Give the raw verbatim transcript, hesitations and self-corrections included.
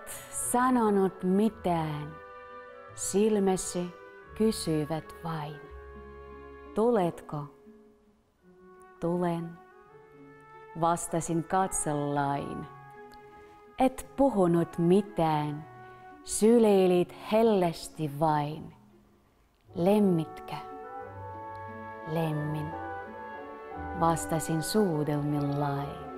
sanonut mitään, silmäsi kysyivät vain. Tuletko? Tulen, vastasin katsellain. Et puhunut mitään, syleilit hellästi vain. Lemmitkä? Lemmin, vastasin suudelmillain.